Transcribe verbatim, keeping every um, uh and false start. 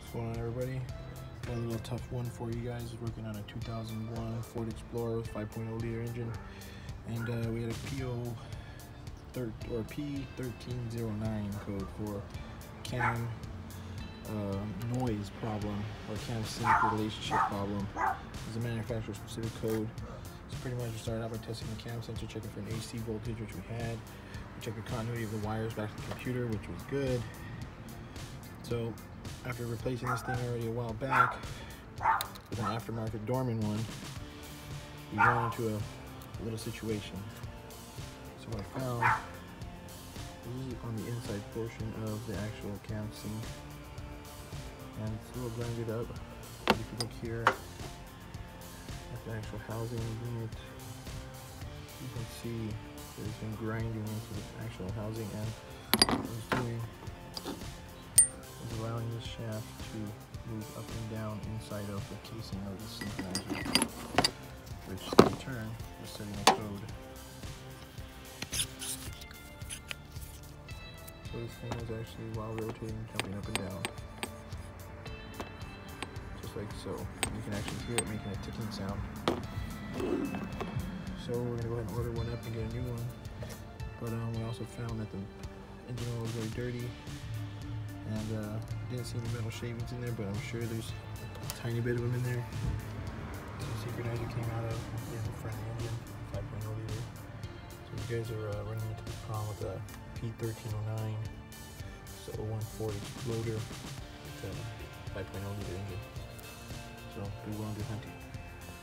What's going on, everybody? Got a little tough one for you guys. Working on a two thousand one Ford Explorer with five point oh liter engine, and uh, we had a P O or P thirteen oh nine code for cam uh, noise problem or cam sync relationship problem. It's a manufacturer specific code. So pretty much we started out by testing the cam sensor, checking for an A C voltage, which we had. We checked the continuity of the wires back to the computer, which was good. So after replacing this thing already a while back with an aftermarket Dorman one, we ran into a little situation. So what I found, this is on the inside portion of the actual cam sync, and it's a little grinded up. If you look here at the actual housing unit, you can see that it's been grinding into the actual housing, and what it's doing is allowing this shaft to move up and down inside of the casing of the synchronizer, which in turn is setting a code. So this thing is actually, while rotating, jumping up and down, just like so. You can actually hear it making a ticking sound. So we're gonna go ahead and order one up and get a new one. But um, we also found that the engine oil was very dirty, and uh, didn't see any metal shavings in there, but I'm sure there's a tiny bit of them in there. So the synchronizer came out of is the front of the engine, five point oh liter. So you guys are uh, running into the problem with a P thirteen oh nine, so oh one Ford Explorer with a five point oh liter engine. So good luck, good hunting.